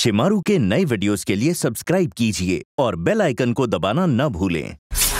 शिमारू के नए वीडियोस के लिए सब्सक्राइब कीजिए और बेल आइकन को दबाना न भूलें।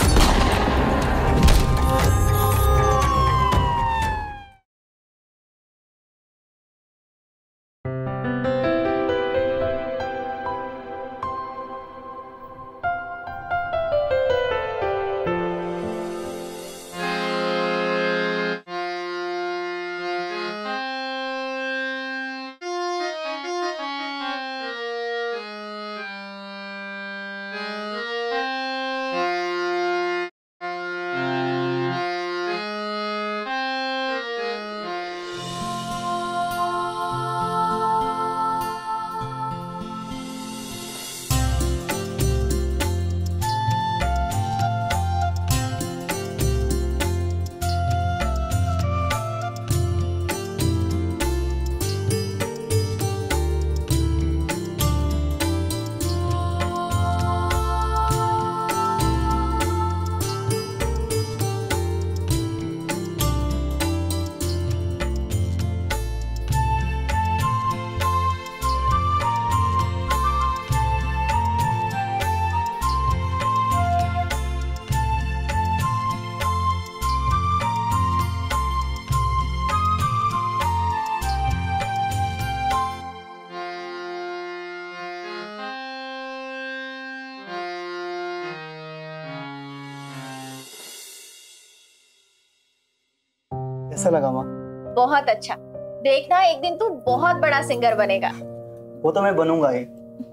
कैसा लगा माँ? बहुत अच्छा। देखना एक दिन तू बहुत बड़ा सिंगर बनेगा। वो तो मैं बनूंगा ही।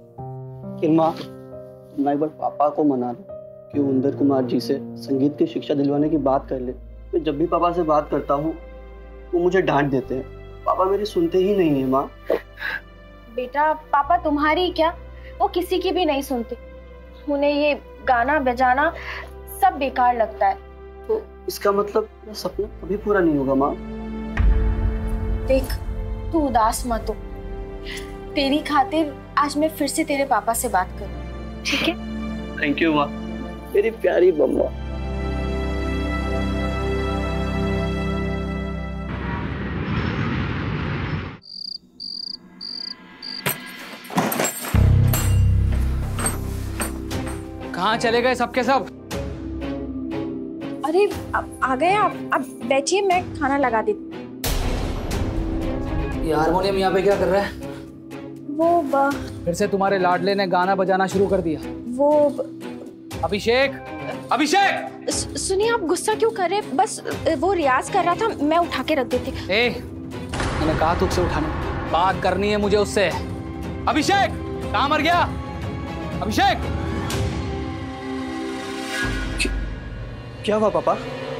लेकिन माँ, मैं एक बार पापा को मना लो कि वो इंद्र कुमार जी से संगीत की शिक्षा दिलवाने की बात कर ले। मैं जब भी पापा से बात करता हूँ वो मुझे डांट देते हैं। पापा मेरी सुनते ही नहीं है माँ। बेटा, पापा तुम्हारी क्या, वो किसी की भी नहीं सुनते। उन्हें ये गाना बजाना सब बेकार लगता है। तो इसका मतलब मेरा सपना कभी पूरा नहीं होगा माँ। देख, तू उदास मत हो। तेरी खातिर आज मैं फिर से तेरे पापा से बात करूँ, ठीक है? थैंक यू माँ, मेरी प्यारी मम्मा। कहाँ चले गए सबके सब? अरे आ गए आप। अब बैठिए, मैं खाना लगा देती हूँ। ये हारमोनियम यहाँ पे क्या कर रहा है? वो फिर से तुम्हारे लाडले ने गाना बजाना शुरू कर दिया। वो अभिषेक, अभिषेक! सुनिए, आप गुस्सा क्यों कर रहे? बस वो रियाज कर रहा था, मैं उठा के रख देती। मैंने कहा तुझसे उठाने, बात करनी है मुझे उससे। अभिषेक, कहाँ मर गया? अभिषेक! क्या हुआ पापा?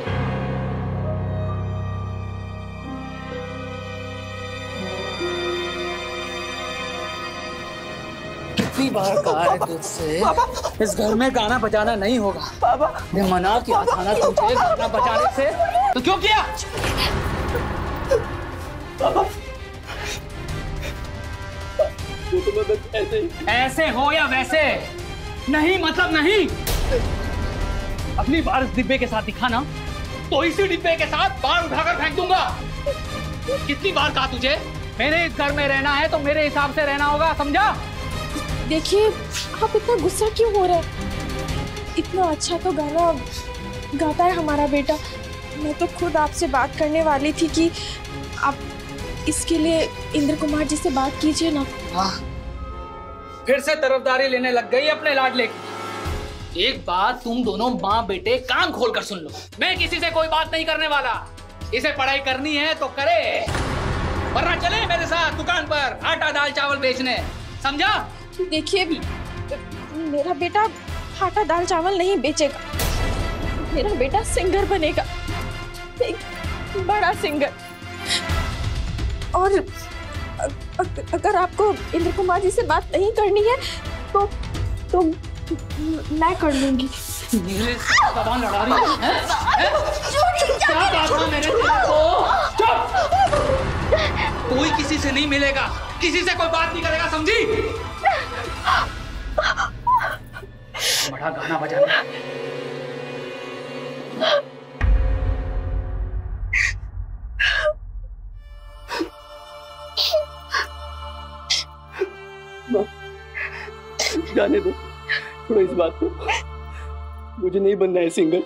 कितनी बार कहा है तुझसे इस घर में गाना बजाना नहीं होगा। पापा, मैं मना किया था ना तुझे गाना बजाने से, तो क्यों किया? पापा, वो तो मैं बस ऐसे ही। ऐसे हो या वैसे, नहीं मतलब नहीं। अगली बार इस डिब्बे के साथ दिखाना तो इसी डिब्बे के साथ बाहर उठाकर फेंक दूंगा। कितनी बार कहा तुझे, मेरे इस घर में रहना है तो मेरे हिसाब से रहना होगा, समझा? देखिए, आप इतना गुस्सा क्यों हो रहे हैं? इतना अच्छा तो गाना गाता है हमारा बेटा। मैं तो खुद आपसे बात करने वाली थी कि आप इसके लिए इंद्र कुमार जी से बात कीजिए ना। हाँ, फिर से तरफदारी लेने लग गई अपने लाडले की। एक बात तुम दोनों माँ बेटे कान खोलकर सुन लो, मैं किसी से कोई बात नहीं करने वाला। इसे पढ़ाई करनी है तो करे, वरना चले मेरे साथ दुकान पर आटा दाल चावल बेचने, समझा? देखिए, मेरा बेटा आटा दाल चावल नहीं बेचेगा। मेरा बेटा सिंगर बनेगा, एक बड़ा सिंगर। और अगर आपको इंद्र कुमार जी से बात नहीं करनी है तो मैं कर लूंगी। मेरे से जबान लड़ा रही है? क्या बात है मेरे को? चुप! कोई किसी से नहीं मिलेगा, किसी से कोई बात नहीं करेगा, समझी? बड़ा गाना बजाना। माँ, जाने दो, छोड़ो इस बात को। मुझे नहीं बनना है सिंगल।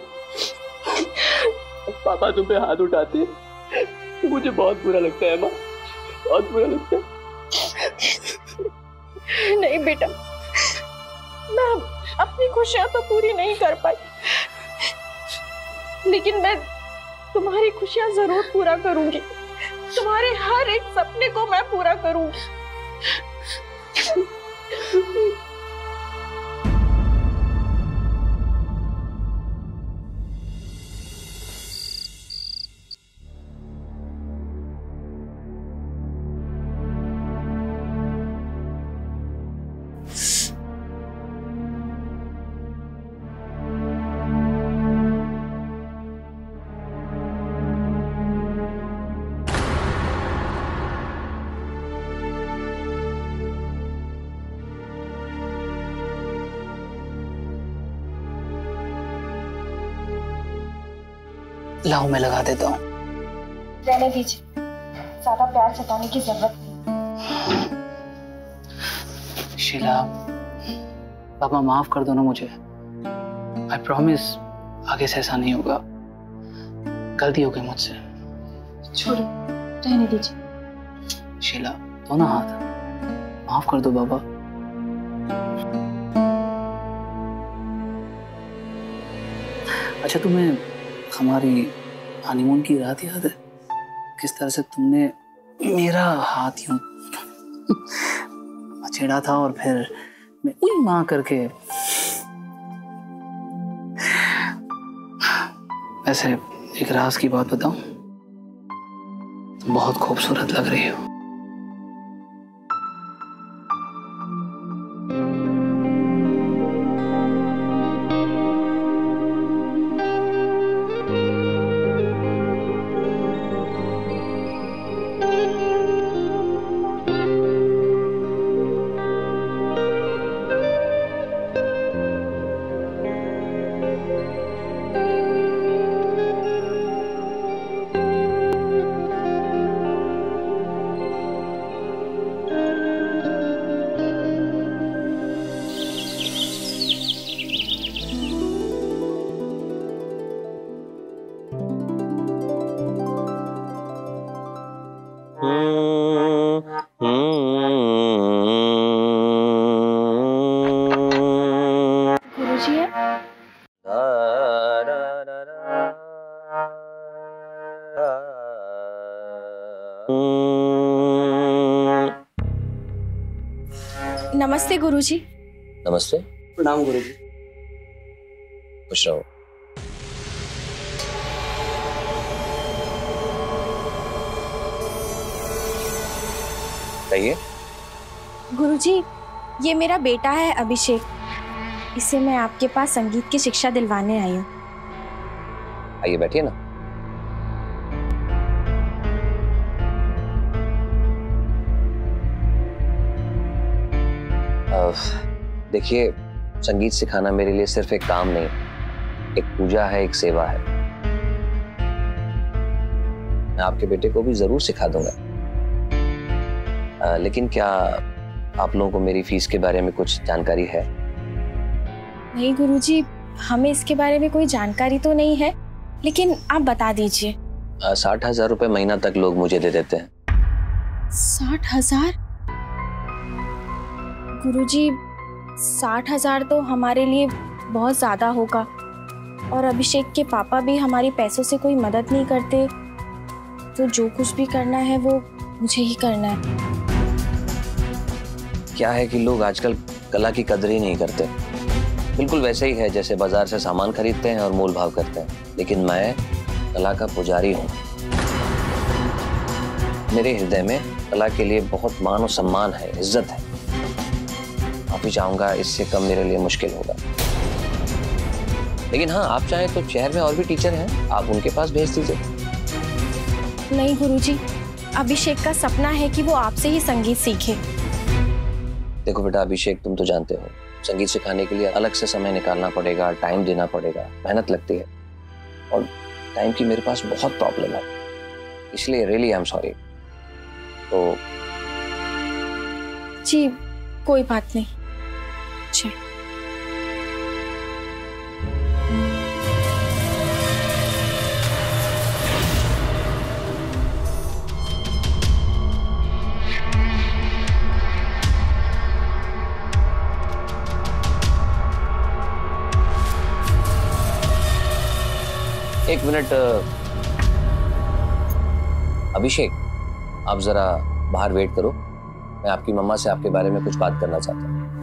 पापा तुम पे हाथ उठाते हैं तो मुझे बहुत बुरा लगता है माँ, बहुत बुरा लगता है। नहीं बेटा, मैं अपनी खुशियां तो पूरी नहीं कर पाई, लेकिन मैं तुम्हारी खुशियां जरूर पूरा करूंगी। तुम्हारे हर एक सपने को मैं पूरा करूंगी। लाओ मैं लगा देता हूँ। रहने दीजिए, ज्यादा प्यार जताने की जरूरत नहीं। शीला, पापा माफ कर दो ना मुझे। आई प्रॉमिस आगे से ऐसा नहीं होगा। गलती हो गई मुझसे। छोड़ो, रहने दीजिए। शीला दो ना हाथ, माफ कर दो बाबा। अच्छा तुम्हें हमारी हनीमून की रात याद है? किस तरह से तुमने मेरा हाथ यूं छेड़ा था और फिर मैं उई मां करके। वैसे एक राज की बात बताऊं, तुम बहुत खूबसूरत लग रही हो। नमस्ते गुरुजी। नमस्ते। प्रणाम गुरुजी। खुश रहो। कहिए। गुरुजी, ये मेरा बेटा है अभिषेक। इसे मैं आपके पास संगीत की शिक्षा दिलवाने आई हूँ। आइए बैठिए ना। देखिए, संगीत सिखाना मेरे लिए सिर्फ एक काम नहीं, एक पूजा है, एक सेवा है। मैं आपके बेटे को भी जरूर सिखा दूंगा। लेकिन क्या आप लोगों को मेरी फीस के बारे में कुछ जानकारी है? नहीं गुरुजी, हमें इसके बारे में कोई जानकारी तो नहीं है, लेकिन आप बता दीजिए। 60,000 रुपए महीना तक लोग मुझे दे देते हैं। 60,000? गुरुजी, 60,000 तो हमारे लिए बहुत ज्यादा होगा, और अभिषेक के पापा भी हमारी पैसों से कोई मदद नहीं करते, तो जो कुछ भी करना है वो मुझे ही करना है। क्या है कि लोग आजकल कला की कदर ही नहीं करते। बिल्कुल वैसे ही है जैसे बाजार से सामान खरीदते हैं और मोल भाव करते हैं, लेकिन मैं कला का पुजारी हूँ। मेरे हृदय में कला के लिए बहुत मान और सम्मान है, इज्जत है। आप ही चाहूंगा इससे कम मेरे लिए मुश्किल होगा। लेकिन हाँ, आप चाहें तो शहर में और भी टीचर हैं, आप उनके पास भेज दीजिए। नहीं गुरुजी, अभिषेक का सपना है कि वो आपसे ही संगीत सीखे। देखो बेटा अभिषेक, तुम तो जानते हो संगीत सिखाने के लिए अलग से समय निकालना पड़ेगा, टाइम देना पड़ेगा, मेहनत लगती है, और टाइम की मेरे पास बहुत प्रॉब्लम है, इसलिए रियली आई एम सॉरी। तो जी कोई बात नहीं, अच्छा। एक मिनट अभिषेक, आप जरा बाहर वेट करो, मैं आपकी मम्मा से आपके बारे में कुछ बात करना चाहता हूँ।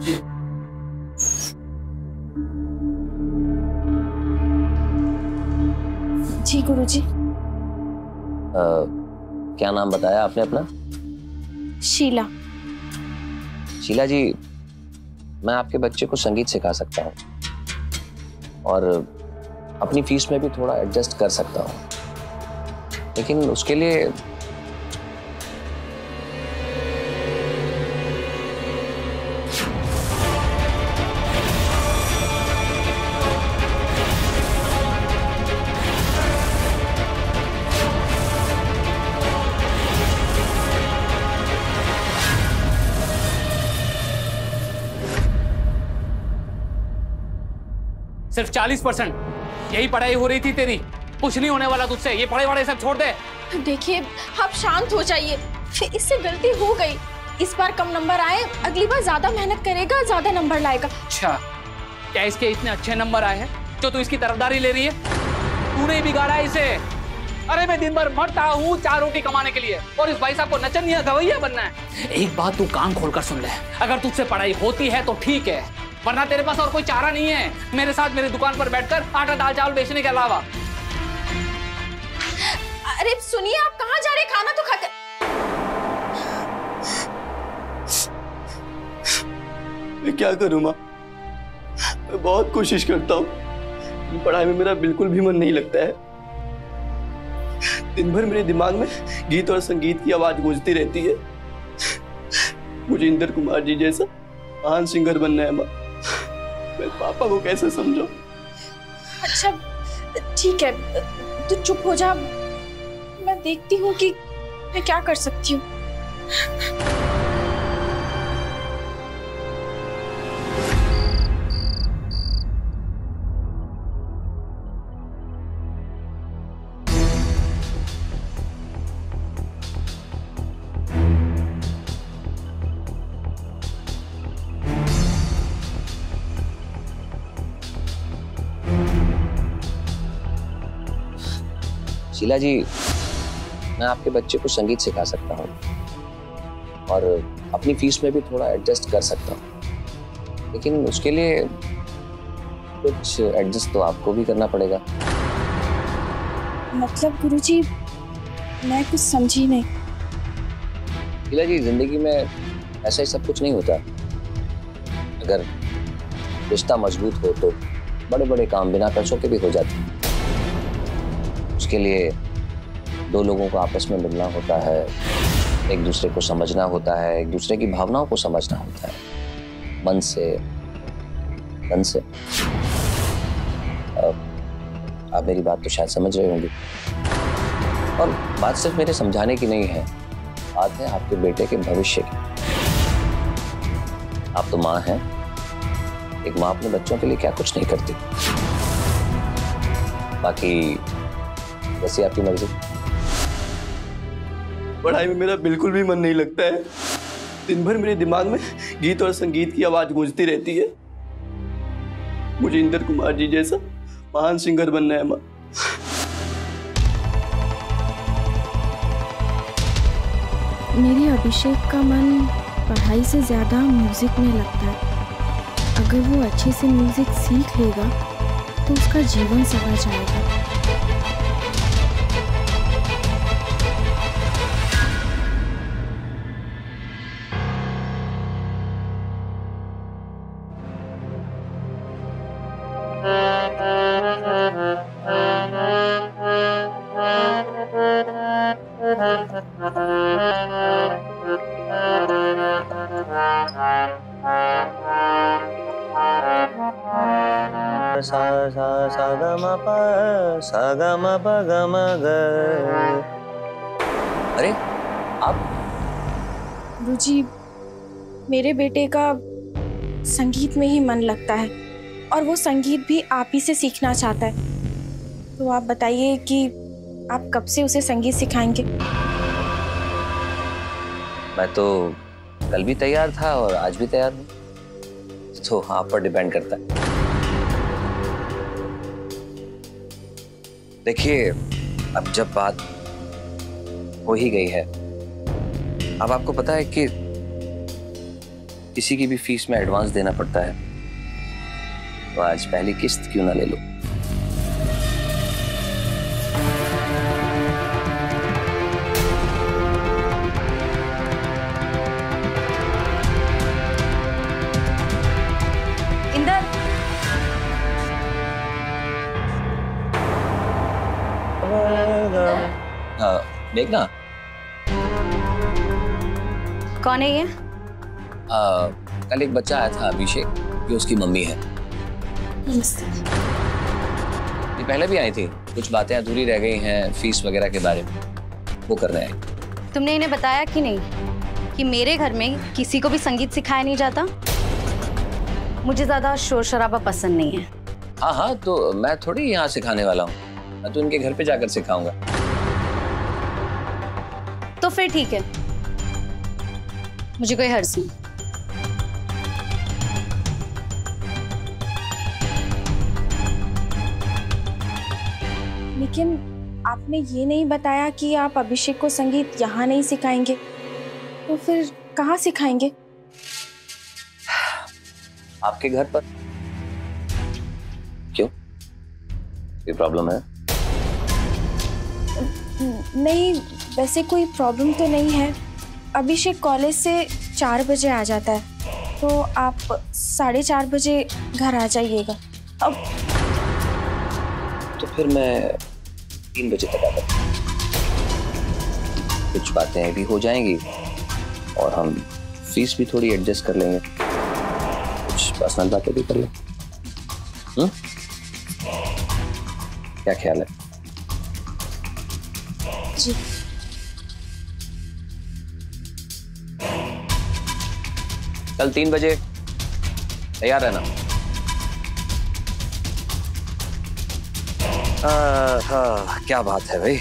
जी गुरुजी। क्या नाम बताया आपने अपना? शीला। शीला जी, मैं आपके बच्चे को संगीत सिखा सकता हूँ और अपनी फीस में भी थोड़ा एडजस्ट कर सकता हूँ, लेकिन उसके लिए सिर्फ 40%। यही पढ़ाई हो रही थी तेरी, कुछ नहीं होने वाला तुझसे। ये पढ़ाई वढ़ाई सब छोड़ दे। देखिए आप शांत हो जाइए, इससे गलती हो गई। इस बार कम नंबर आए, अगली बार ज्यादा मेहनत करेगा, ज्यादा नंबर लाएगा। अच्छा, क्या इसके इतने अच्छे नंबर आए हैं जो तू इसकी तरफदारी ले रही है? तूने ही बिगाड़ा है इसे। अरे मैं दिन भर मरता हूँ 4 रोटी कमाने के लिए, और इस भाई साहब को नचनिया गवैया बनना है। एक बात तू कान खोलकर सुन ले, अगर तुझसे पढ़ाई होती है तो ठीक है, वरना तेरे पास और कोई चारा नहीं है मेरे साथ मेरी दुकान पर बैठकर आटा दाल चावल बेचने के अलावा। अरे सुनिए, आप कहाँ जा रहे हैं? खाना तो खाकर। मैं क्या करूं माँ? मैं बहुत कोशिश करता हूँ, पढ़ाई में मेरा बिल्कुल भी मन नहीं लगता है। दिन भर मेरे दिमाग में गीत और संगीत की आवाज गूंजती रहती है। मुझे इंद्र कुमार जी जैसा महान सिंगर बनना है माँ। मैं पापा को कैसे समझाऊं? अच्छा ठीक है, तू चुप हो जा, मैं देखती हूँ कि मैं क्या कर सकती हूँ। शीला जी, मैं आपके बच्चे को संगीत सिखा सकता हूँ और अपनी फीस में भी थोड़ा एडजस्ट कर सकता हूँ, लेकिन उसके लिए कुछ एडजस्ट तो आपको भी करना पड़ेगा। मतलब गुरुजी, मैं कुछ समझी नहीं। शीला जी, जिंदगी में ऐसा ही सब कुछ नहीं होता। अगर रिश्ता मजबूत हो तो बड़े बड़े काम बिना पैसों के भी हो जाते हैं। उसके लिए 2 लोगों को आपस में मिलना होता है, एक दूसरे को समझना होता है, एक दूसरे की भावनाओं को समझना होता है, मन से, तन से। आप मेरी बात तो शायद समझ रहे होंगे, और बात सिर्फ मेरे समझाने की नहीं है, बात है आपके बेटे के भविष्य की। आप तो माँ हैं, एक माँ अपने बच्चों के लिए क्या कुछ नहीं करती। बाकी वैसे आपकी मर्जी। पढ़ाई में मेरा बिल्कुल भी मन नहीं लगता है। दिन भर मेरे दिमाग में गीत और संगीत की आवाज गूंजती रहती है। मुझे इंद्र कुमार जी जैसा महान सिंगर बनना है माँ। मेरे अभिषेक का मन पढ़ाई से ज़्यादा म्यूज़िक में लगता है। अगर वो अच्छे से म्यूज़िक सीख लेगा तो उसका जीवन संवर जाएगा। सा सा सा ग म प सा ग म प ग म ग। अरे आप? गुरुजी, मेरे बेटे का संगीत में ही मन लगता है और वो संगीत भी आप ही से सीखना चाहता है। तो आप बताइए कि आप कब से उसे संगीत सिखाएंगे? मैं तो कल भी तैयार था और आज भी तैयार हूँ, तो आप पर डिपेंड करता है। देखिए, अब जब बात हो ही गई है, अब आपको पता है कि किसी की भी फीस में एडवांस देना पड़ता है, तो आज पहली किस्त क्यों ना ले लो। इंदर, हाँ देखना, कौन है ये? कल एक बच्चा आया था अभिषेक, ये उसकी मम्मी है। नमस्ते। ये पहले भी आई थी, कुछ बातें अधूरी रह गई हैं फीस वगैरह के बारे में, वो करने आई। तुमने इन्हें बताया कि नहीं कि मेरे घर में किसी को भी संगीत सिखाया नहीं जाता? मुझे ज्यादा शोर शराबा पसंद नहीं है। हाँ हाँ, तो मैं थोड़ी यहाँ सिखाने वाला हूँ, मैं तो उनके घर पे जाकर सिखाऊंगा। तो फिर ठीक है, मुझे कोई हर्ज नहीं। लेकिन आपने ये नहीं बताया कि आप अभिषेक को संगीत यहाँ नहीं सिखाएंगे, तो फिर कहाँ सिखाएंगे? आपके घर पर। क्यों, कोई प्रॉब्लम है? नहीं, वैसे कोई प्रॉब्लम तो नहीं है। अभिषेक कॉलेज से 4 बजे आ जाता है, तो आप 4:30 बजे घर आ जाइएगा। अब तो फिर मैं 3 बजे तक आता हूँ, कुछ बातें भी हो जाएंगी और हम फीस भी थोड़ी एडजस्ट कर लेंगे, कुछ पर्सनल बातें भी कर लेंगे। क्या ख्याल है? जी। कल 3 बजे तैयार रहना। हाँ, क्या बात है भाई।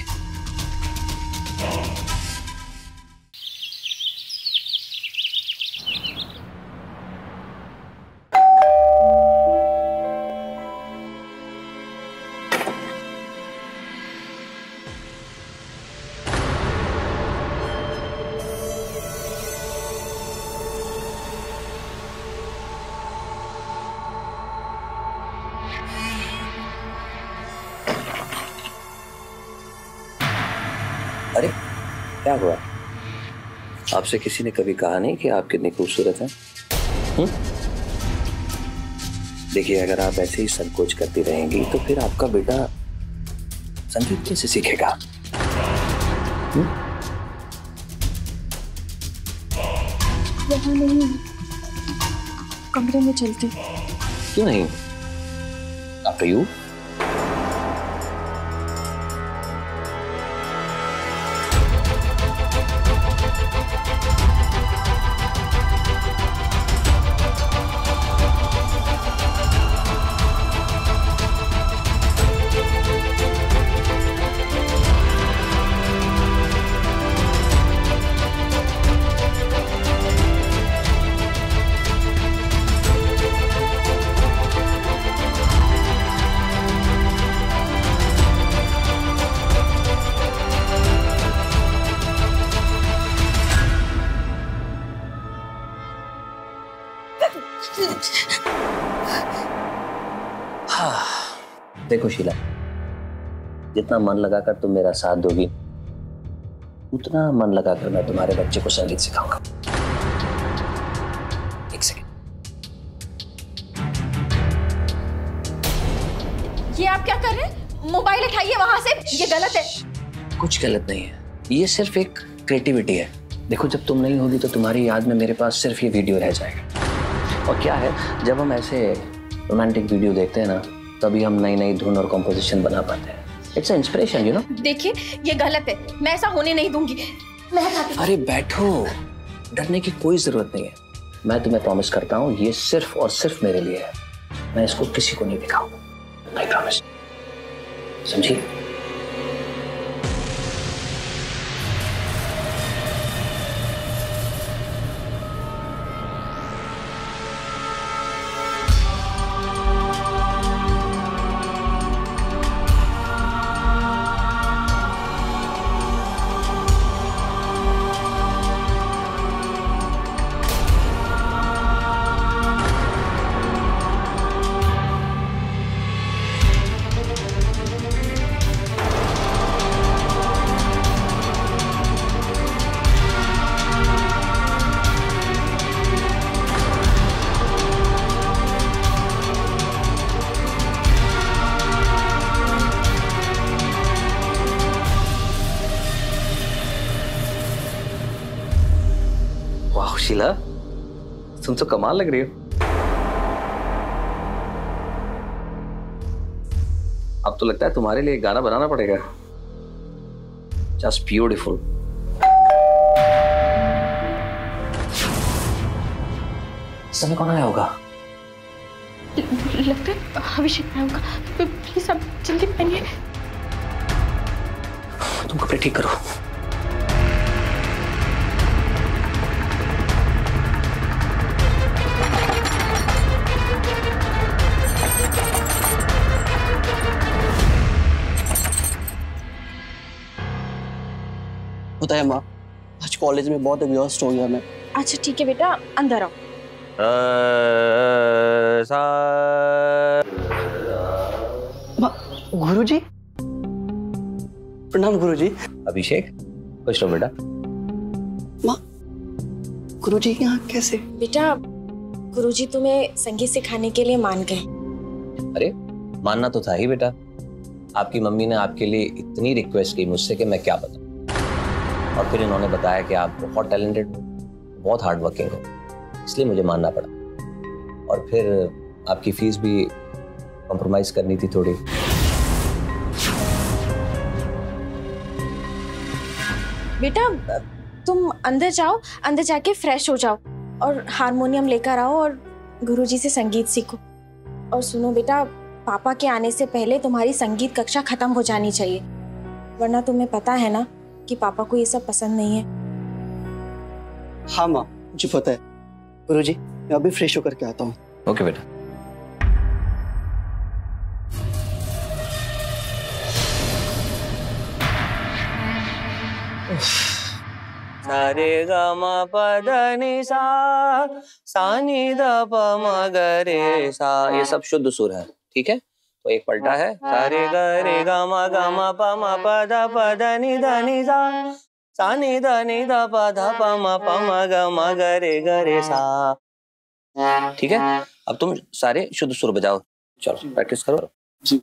अरे क्या हुआ? आपसे किसी ने कभी कहा नहीं कि आप कितनी खूबसूरत हैं? देखिए, अगर आप ऐसे ही संकोच करती रहेंगी तो फिर आपका बेटा संगीत कैसे सीखेगा? यहाँ नहीं, कमरे में चलती। क्यों नहीं? After you. देखो शीला, जितना मन लगाकर तुम मेरा साथ दोगी, उतना मन लगाकर मैं तुम्हारे बच्चे को संगीत सिखाऊंगा। एक सेकंड। ये आप क्या कर रहे हैं? मोबाइल उठाइए वहां से, ये गलत है। कुछ गलत नहीं है, ये सिर्फ एक क्रिएटिविटी है। देखो, जब तुम नहीं होगी तो तुम्हारी याद में मेरे पास सिर्फ ये वीडियो रह जाएगा। और क्या है, जब हम ऐसे रोमांटिक वीडियो देखते हैं ना, तभी हम नई नई धुन और कंपोजिशन बना पाते हैं। It's a inspiration, you know. देखिए, ये गलत है, मैं ऐसा होने नहीं दूंगी। मैं अरे बैठो, डरने की कोई जरूरत नहीं है। मैं तुम्हें प्रॉमिस करता हूँ ये सिर्फ और सिर्फ मेरे लिए है, मैं इसको किसी को नहीं दिखाऊंगा, आई प्रॉमिस, समझी? वाह शीला, तुम तो कमाल लग रही हो। अब तो लगता है तुम्हारे लिए गाना बनाना पड़ेगा। Just beautiful. समय कौन आया होगा? लगता है अभिषेक आया होगा। प्लीज आप जल्दी पहनिए। तुम कपड़े ठीक करो। होता है माँ, आज कॉलेज में बहुत एग्जॉस्ट हो गया मैं। अच्छा ठीक है बेटा, अंदर आओ। गुरुजी, प्रणाम गुरुजी। अभिषेक, खुश रहो बेटा। माँ, गुरुजी यहाँ कैसे? बेटा गुरुजी तुम्हें संगीत सिखाने के लिए मान गए। अरे मानना तो था ही बेटा, आपकी मम्मी ने आपके लिए इतनी रिक्वेस्ट की मुझसे कि मैं क्या बताऊं। और फिर इन्होंने बताया कि आप बहुत टैलेंटेड हो, बहुत हार्ड वर्किंग हो, इसलिए मुझे मानना पड़ा। और फिर आपकी फीस भी कॉम्प्रोमाइज करनी थी थोड़ी। बेटा तुम अंदर जाओ, अंदर जाके फ्रेश हो जाओ और हारमोनियम लेकर आओ और गुरुजी से संगीत सीखो। और सुनो बेटा, पापा के आने से पहले तुम्हारी संगीत कक्षा खत्म हो जानी चाहिए, वरना तुम्हें पता है ना कि पापा को ये सब पसंद नहीं है। हाँ माँ, मुझे पता है। गुरुजी, मैं अभी फ्रेश होकर के आता हूँ। ओके बेटा। सारे ग म प ध नि सा, सा नि ध प म ग रे सा, ये सब शुद्ध सुर है, ठीक है? तो एक पलटा है, सारे ग रे ग म प म ध नि सा नि ध प म ग रे सा। ठीक है? अब तुम सारे शुद्ध सुर बजाओ। चलो प्रैक्टिस करो। जी।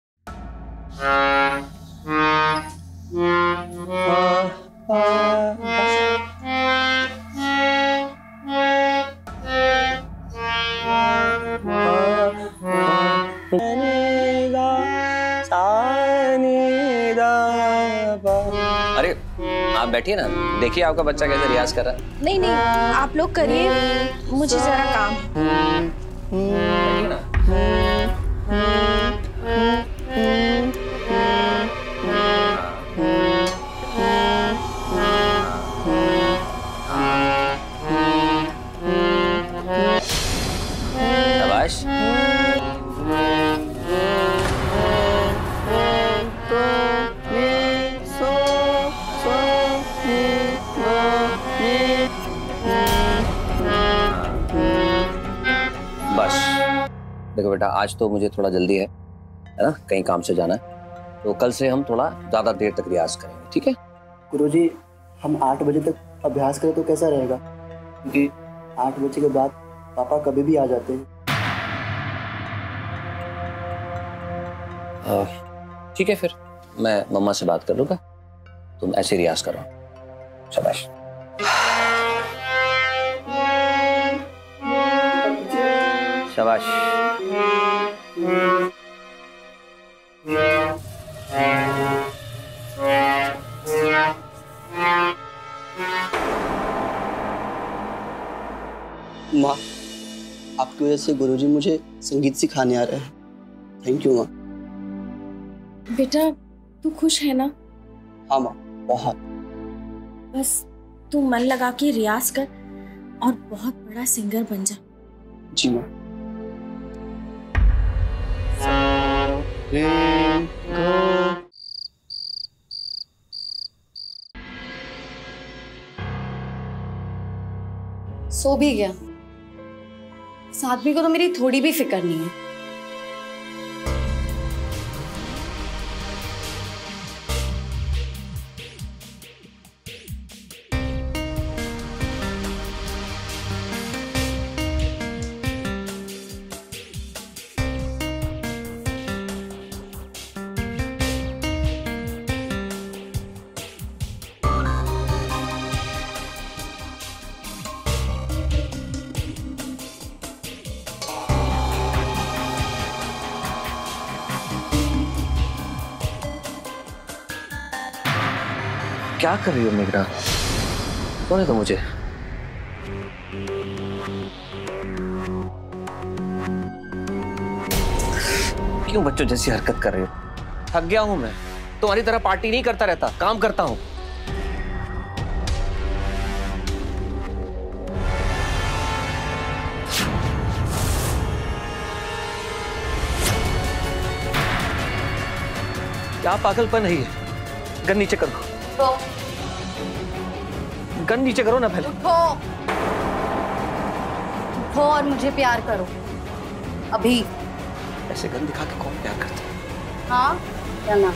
अरे आप बैठिए ना, देखिए आपका बच्चा कैसे रियाज कर रहा है। नहीं नहीं, आप लोग करिए, मुझे जरा काम। बैठिए ना। शाबाश। बस देखो बेटा, आज तो मुझे थोड़ा जल्दी है ना, कहीं काम से जाना है, तो कल से हम थोड़ा ज्यादा देर तक रियाज करेंगे, ठीक है? गुरुजी, हम 8 बजे तक अभ्यास करें तो कैसा रहेगा? क्योंकि 8 बजे के बाद पापा कभी भी आ जाते हैं। ठीक है, फिर मैं मम्मा से बात कर लूँगा, तुम ऐसे रियाज करो। शाबाश। शाबाश। जिसकी वजह से गुरुजी मुझे संगीत सिखाने आ रहे हैं। थैंक यू माँ। बेटा तू खुश है ना? हाँ माँ, बहुत। बस तू मन लगा के रियाज कर और बहुत बड़ा सिंगर बन जा। जी माँ। सो भी गया। इस आदमी को तो मेरी थोड़ी भी फिक्र नहीं है। क्या कर रही हो मेघना? कौन है तो मुझे? क्यों बच्चों जैसी हरकत कर रही हो? थक गया हूं मैं। तुम्हारी तरह पार्टी नहीं करता रहता, काम करता हूं। क्या पागलपन है ये? गन नीचे करो। गन नीचे करो ना पहले। उठो और मुझे प्यार करो अभी। ऐसे गन दिखा के कौन प्यार करता है? हाँ या ना?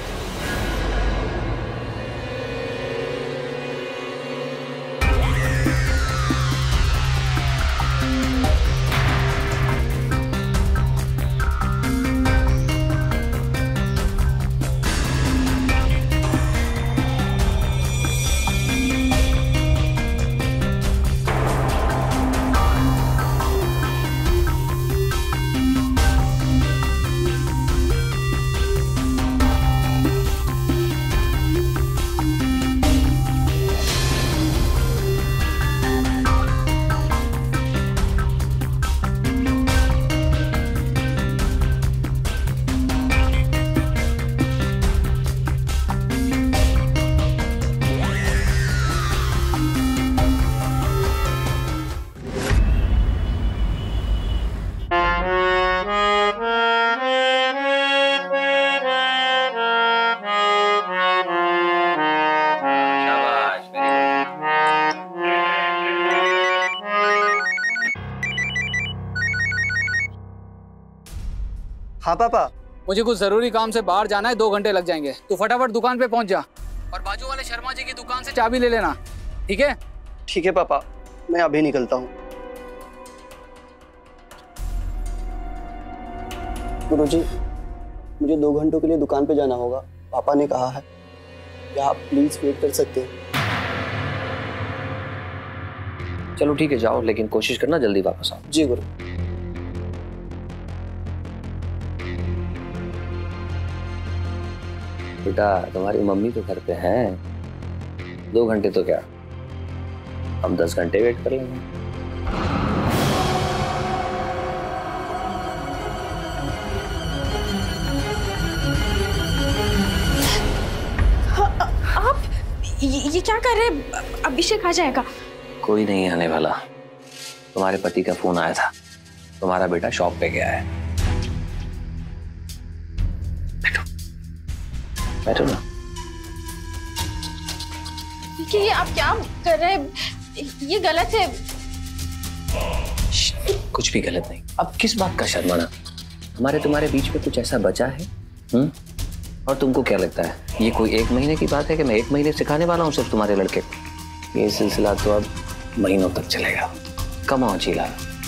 हाँ पापा। मुझे कुछ जरूरी काम से बाहर जाना है, 2 घंटे लग जाएंगे। तू फटाफट दुकान पे पहुंच जा और बाजू वाले शर्मा जी की दुकान से चाबी ले लेना, ठीक है? ठीक है पापा, मैं अभी निकलता हूँ। गुरुजी, मुझे 2 घंटों के लिए दुकान पे जाना होगा, पापा ने कहा है। क्या आप प्लीज वेट कर सकते हैं? चलो ठीक है, जाओ, लेकिन कोशिश करना जल्दी वापस आओ। जी गुरु। बेटा तुम्हारी मम्मी तो घर पे हैं। 2 घंटे तो क्या, हम 10 घंटे वेट कर लेंगे। आप ये क्या कर रहे हैं? अभिषेक आ जाएगा। कोई नहीं आने वाला। तुम्हारे पति का फोन आया था, तुम्हारा बेटा शॉप पे गया है। बैठो बैठो ना। देखिए आप क्या कर रहे हैं, ये गलत है। कुछ भी गलत नहीं। अब किस बात का शर्माना? हमारे तुम्हारे बीच में कुछ ऐसा बचा है? और तुमको क्या लगता है ये कोई 1 महीने की बात है कि मैं 1 महीने सिखाने वाला हूँ सिर्फ तुम्हारे लड़के को? ये सिलसिला तो अब महीनों तक चलेगा। कम आओ चीला।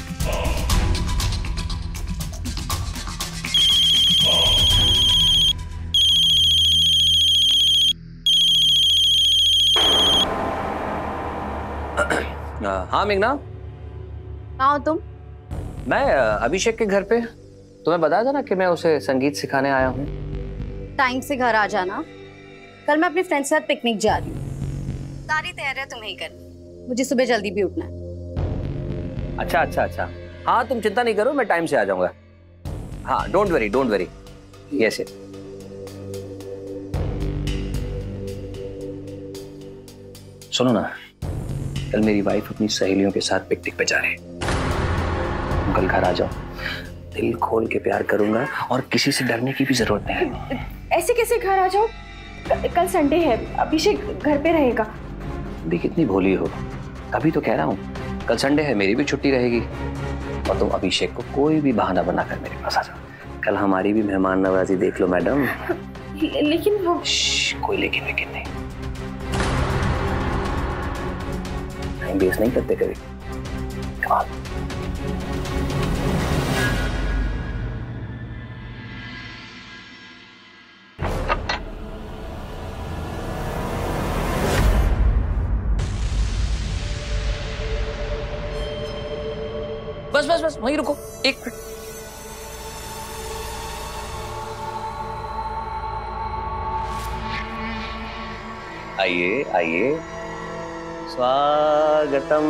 हाँ मेघना। कहाँ हो तुम? मैं अभिषेक के घर पे। तुम्हें बताया था ना कि मैं उसे संगीत सिखाने आया हूँ। टाइम से घर आ जाना। कल मैं अपने फ्रेंड्स के साथ पिकनिक जा रही हूँ। सारी तैयारियां तुम्हें ही करनी। मुझे सुबह जल्दी भी उठना है। अच्छा अच्छा अच्छा, हाँ तुम चिंता नहीं करो, मैं टाइम से आ जाऊंगा। हाँ डोंट वरी। यस। सुनो ना, कल मेरी वाइफ अपनी सहेलियों के साथ पिकनिक पे जा रही है। तुम कल घर आ जाओ, दिल खोल के प्यार करूंगा और किसी से डरने की भी जरूरत नहीं है। ऐसे कैसे घर आ जाओ? कल संडे है, अभिषेक घर पे रहेगा। भी कितनी भोली हो, तभी तो कह रहा हूँ कल संडे है, मेरी भी छुट्टी रहेगी और तुम अभिषेक को कोई भी बहाना बनाकर मेरे पास आ जाओ। कल हमारी भी मेहमान नवाजी देख लो मैडम। लेकिन वो कोई लेकिन नहीं, टाइम वेस्ट नहीं करते कभी। कमाल। बस वहीं रुको, एक मिनट। आइए। स्वागतम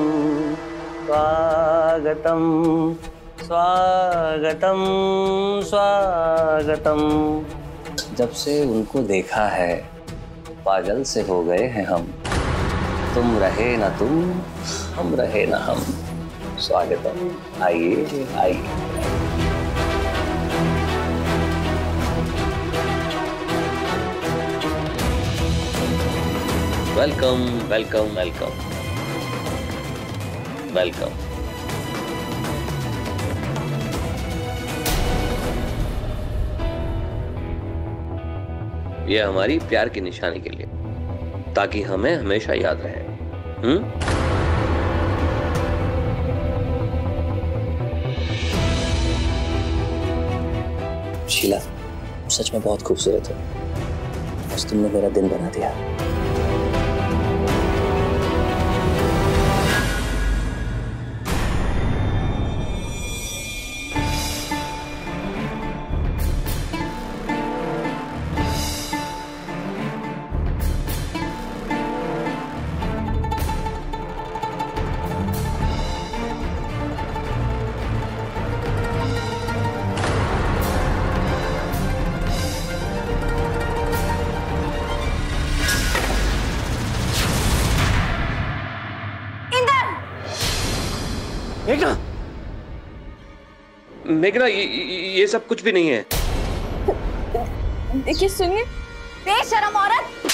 जब से उनको देखा है पागल से हो गए हैं हम। तुम रहे ना तुम, हम रहे ना हम। स्वागतम, आइए। वेलकम। ये हमारी प्यार की निशानी के लिए, ताकि हमें हमेशा याद रहे। शीला, सच में बहुत खूबसूरत है। बस तुमने मेरा दिन बना दिया। मेघना, ये सब कुछ भी नहीं है। देखिए सुनिए, बेशरम औरत,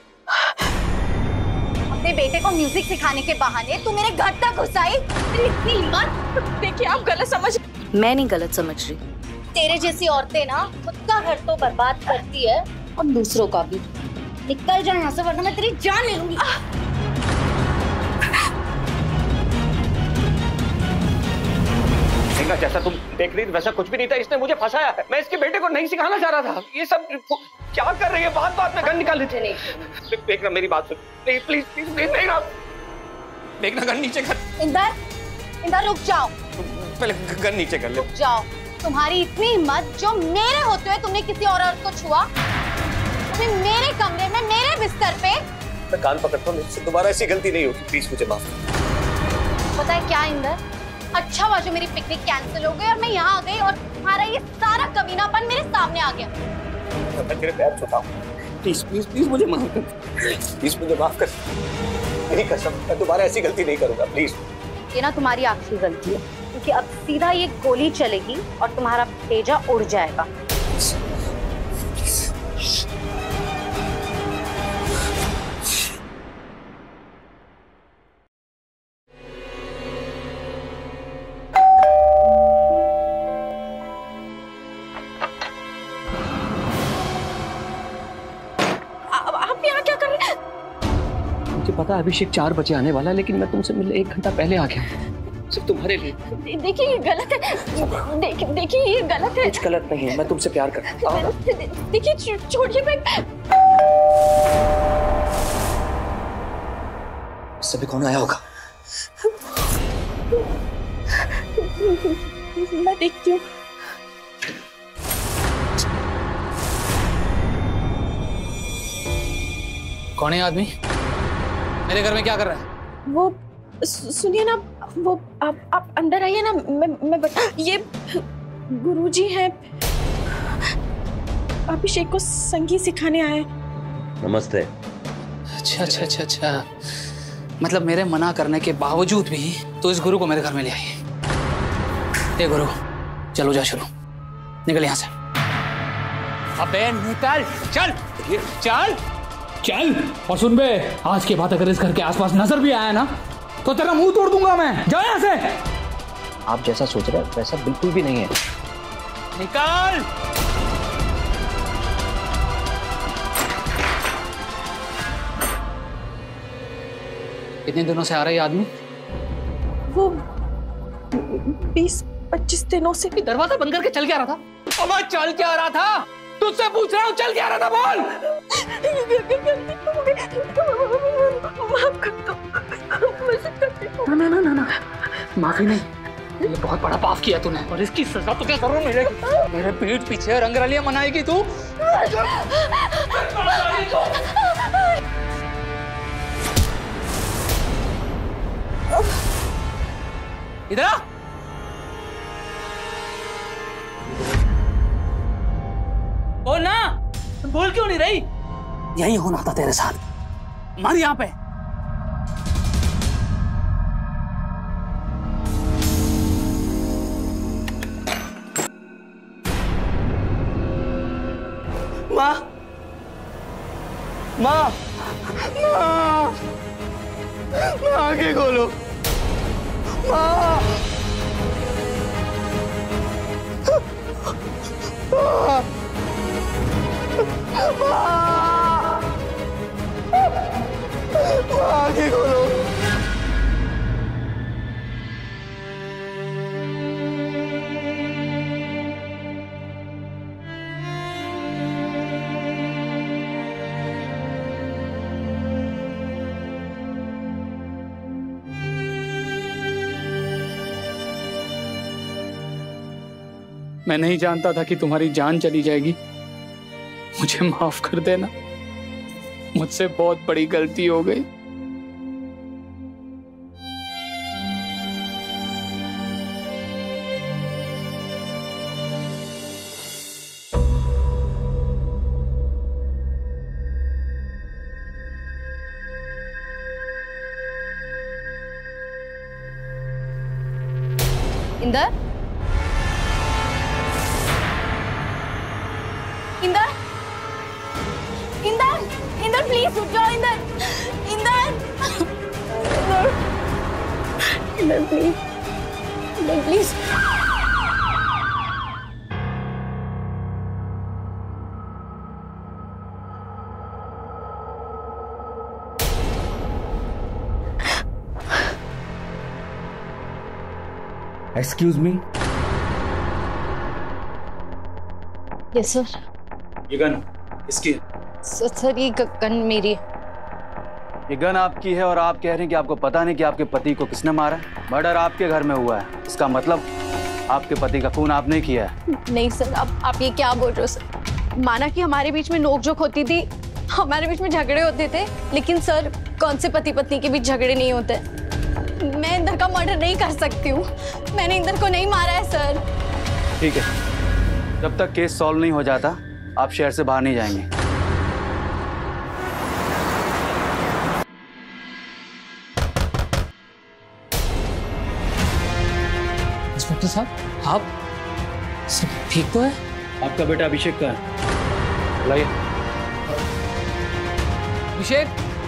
अपने बेटे को म्यूजिक सिखाने के बहाने तू मेरे घर तक घुस आई। तेरी इतनी हिम्मत। देखिए आप गलत समझ। मैं नहीं गलत समझ रही। तेरे जैसी औरतें ना खुद का घर तो बर्बाद करती है और दूसरों का भी। निकल जा यहाँ से, वरना मैं तेरी जान ले लूंगी। जैसा तुम देख रही थी वैसा कुछ भी नहीं था। इसने मुझे फंसाया है। मैं इसके बेटे को नहीं सिखाना चाह रहा था। ये सब क्या कर रही है? बात में गन निकाल देते नहीं। मेघना मेरी बात सुन, प्लीज मेघना। मेघना गन नीचे कर। इंदर रुक जाओ। पहले गन नीचे कर ले। रुक जाओ। तुम्हारी इतनी हिम्मत जो मेरे होते हुए तुमने किसी और औरत को छुआ, तुम्हें मेरे कमरे में मेरे बिस्तर पे। मैं कान पकड़ता हूँ, मुझसे दोबारा ऐसी गलती नहीं होगी। प्लीज मुझे माफ। पता है क्या इंदर, अच्छा हुआ जो मेरी पिकनिक कैंसिल हो गई और मैं यहाँ आ गई और तुम्हारा ये सारा कमीनापन मेरे सामने आ गया। मैं तेरे पैर छूता हूँ। प्लीज मुझे माफ कर। प्लीज मुझे माफ कर। मेरी कसम, मैं दोबारा ऐसी गलती नहीं करूंगा। प्लीज। ये ना तुम्हारी आखिरी गलती है, क्योंकि अब सीधा ये गोली चलेगी और तुम्हारा तेजा उड़ जाएगा। पता अभिषेक 4 बजे आने वाला है, लेकिन मैं तुमसे मिलने 1 घंटा पहले आ गया, सिर्फ तुम्हारे लिए। देखिए ये गलत है। देखिए ये गलत है। कुछ गलत नहीं है, मैं तुमसे प्यार करता हूं। देखिए छोड़िए। सभी कौन आया होगा? मैं देखती हूँ। कौन है आदमी? मेरे घर में क्या कर रहा है? वो सुनिए ना, वो आप अंदर आइए ना, मैं बता। ये गुरुजी हैं, अभिषेक को संगीत सिखाने आए। नमस्ते। अच्छा। मतलब मेरे मना करने के बावजूद भी तो इस गुरु को मेरे घर में ले आई। ए गुरु, चलो जा शुरू, निकल यहाँ से। अबे निकल, चल। और सुन बे, आज के बाद अगर इस घर के आसपास नजर भी आया ना तो तेरा मुंह तोड़ दूंगा मैं। जाओ यहाँ से। आप जैसा सोच रहे हैं वैसा बिल्कुल भी नहीं है। निकल। कितने दिनों से आ रहा है आदमी? वो 20-25 दिनों से। दरवाजा बंद करके चल क्या रहा था? अब चल क्या रहा था? तुझसे पूछ रहा हूँ, चल क्या रहा था, बोल। माफ कर दो। ना, माफी नहीं, ये बहुत बड़ा पाप किया तूने और इसकी सजा तो क्या करूँ? मेरे पीठ पीछे रंगरलियां मनाएगी तू? इधर आ। बोल ना, बोल क्यों नहीं रही? यही होना था तेरे साथ, मर यहाँ पे। माँ, आंखें खोलो। माँ, आंखें खोलो। मैं नहीं जानता था कि तुम्हारी जान चली जाएगी। मुझे माफ कर देना, मुझसे बहुत बड़ी गलती हो गई। इंदर, इंदर प्लीज उठ जाओ। Inder please. Excuse me. Yes sir. ये गन इसकी है? सर ये गन मेरी है। ये गन आपकी है और आप कह रहे हैं कि आपको पता नहीं कि आपके पति को किसने मारा है। मर्डर आपके घर में हुआ है, इसका मतलब आपके पति का खून आपने किया है। नहीं सर, आप ये क्या बोल रहे हो सर? माना कि हमारे बीच में नोकझोंक होती थी, हमारे बीच में झगड़े होते थे, लेकिन सर कौन से पति पत्नी के बीच झगड़े नहीं होते। मैं इंदर का मर्डर नहीं कर सकती हूँ, मैंने इंदर को नहीं मारा है सर। ठीक है, जब तक केस सॉल्व नहीं हो जाता आप शहर से बाहर नहीं जाएंगे। इंस्पेक्टर साहब, आप सब ठीक तो है? आपका बेटा अभिषेक का है, लाइए। अभिषेक,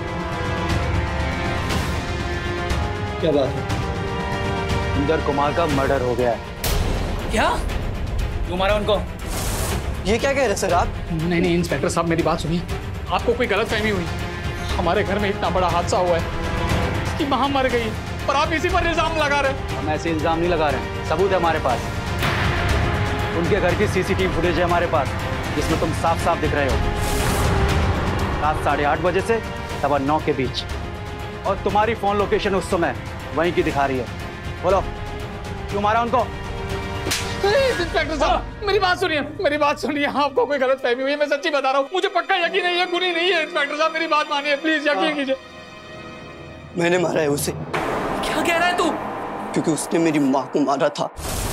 क्या बात है? इंदर कुमार का मर्डर हो गया है। क्या? क्यों मारा उनको? ये क्या कह रहे सर आप? नहीं इंस्पेक्टर साहब, मेरी बात सुनिए। आपको कोई गलतफहमी हुई। हमारे घर में इतना बड़ा हादसा हुआ है कि मां मर गई, पर आप इसी पर इल्जाम लगा रहे हैं। हम ऐसे इल्जाम नहीं लगा रहे हैं, सबूत है हमारे पास। उनके घर की सीसीटीवी फुटेज है हमारे पास, जिसमें तुम साफ साफ दिख रहे हो। रात 8:30 बजे से 9:15 के बीच, और तुम्हारी फोन लोकेशन उस समय वहीं की दिखा रही है। बोलो, क्यों मारा उनको? इंस्पेक्टर साहब, मेरी बात सुनिए। आपको कोई गलतफहमी हुई है, मैं सच्ची बता रहा हूँ। मुझे पक्का यकीन है ये गुनी नहीं है। इंस्पेक्टर साहब, मेरी बात मानिए प्लीज, यकीन कीजिए। मैंने मारा है उसे। क्या कह रहा है तू? क्योंकि उसने मेरी माँ को मारा था।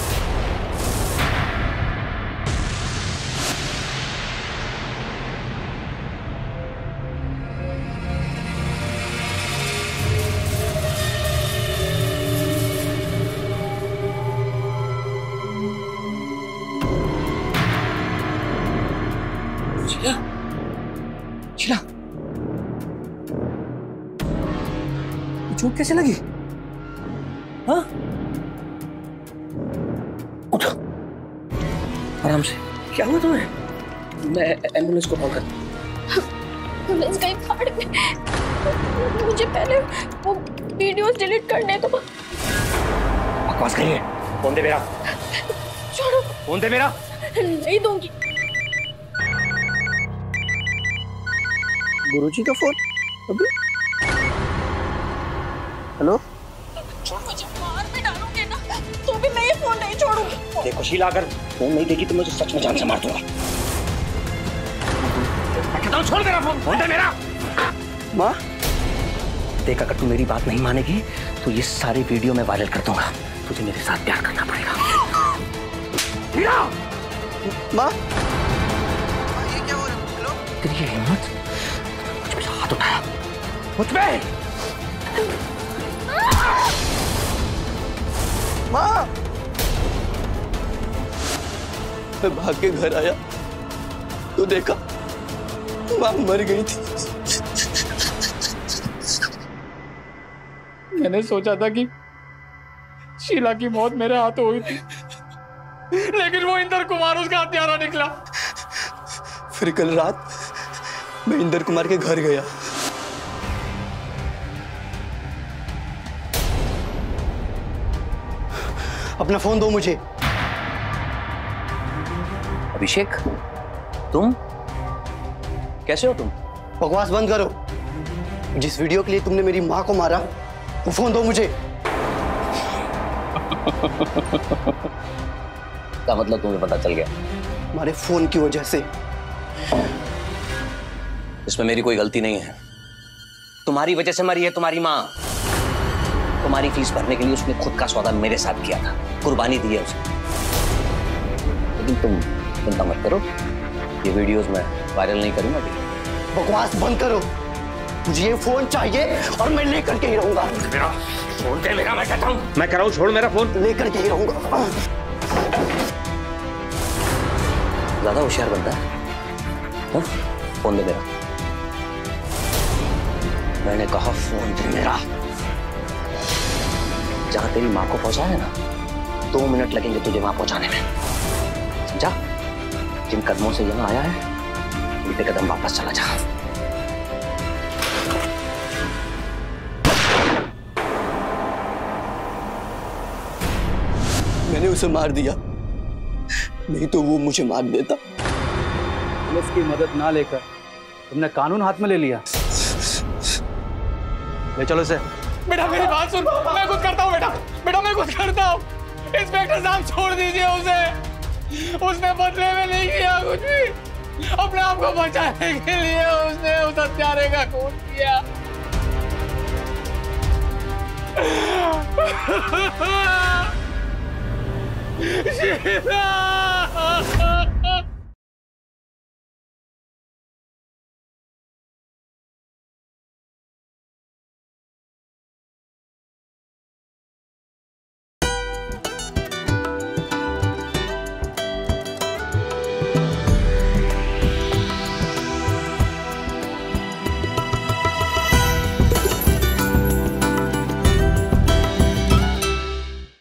शीला, चोट कैसे लगी? हाँ? उठो, आराम से। क्या हुआ तुम्हें? मैं एम्बुलेंस को कॉल करता हूँ। एम्बुलेंस गई भाड़ में। मुझे पहले वो वीडियोस डिलीट करने दो। बकवास करिए। फोन दे मेरा। छोड़ो। फोन दे मेरा। नहीं दूंगी। गुरुजी का फोन अभी? हेलो? मुझे मार भी डालोगे ना तो भी मैं ये फोन नहीं छोड़ूंगी। देखो शीला, अगर फोन नहीं देगी तो मुझे सच में जान से मार दूंगा। मैं कहता हूँ छोड़ मेरा फोन। फोन दे मेरा। माँ? देख, अगर तू मेरी बात नहीं मानेगी तो ये सारे वीडियो मैं वायरल कर दूंगा। तुझे मेरे साथ प्यार करना पड़ेगा। माँ? तेरी ये हिम्मत, मुझ पे हाथ उठाया, मुझ पे। माँ! मैं भाग के घर आया तो देखा माँ मर गई थी। मैंने सोचा था कि शीला की मौत मेरे हाथों हुई थी, लेकिन वो इंदर कुमार उसका हत्यारा निकला। फिर कल रात मैं इंदर कुमार के घर गया। अपना फोन दो मुझे। अभिषेक, तुम कैसे हो? तुम बकवास बंद करो। जिस वीडियो के लिए तुमने मेरी माँ को मारा वो फोन दो मुझे। क्या मतलब? तुम्हें पता चल गया? हमारे फोन की वजह से। इसमें मेरी कोई गलती नहीं है। तुम्हारी वजह से मरी है तुम्हारी माँ। तुम्हारी फीस भरने के लिए उसने खुद का सौदा मेरे साथ किया था, कुर्बानी दी है उसे। लेकिन तुम चिंता मत करो, ये वीडियोस मैं वायरल नहीं करूंगा। बकवास बंद करो। मुझे ये फोन चाहिए और मैं लेकर के ही रहूंगा। मेरा फोन दे मेरा, मैं कहता हूं। मैं कह रहा हूं छोड़ मेरा फोन। लेकर के ही रहूंगा। ज्यादा होशियार बनता है। फोन दे मेरा। मैंने कहा फोन दे मेरा। जहां तेरी माँ को पहुंचा है ना, 2 मिनट लगेंगे तुझे वहां पहुंचाने में, समझा? जिन कदमों से यहां आया है उल्टे कदम वापस चला जा। मैंने उसे मार दिया, नहीं तो वो मुझे मार देता। पुलिस की मदद ना लेकर तुमने कानून हाथ में ले लिया। ले चलो इसे। बेटा मेरी बात सुन, मैं कुछ करता हूँ। बेटा मैं कुछ करता हूँ। इंस्पेक्टर साहब छोड़ दीजिए उसे। उसने बदले में नहीं किया कुछ भी। अपने आप को बचाने के लिए उसने उस हत्यारे का खून किया। शीला!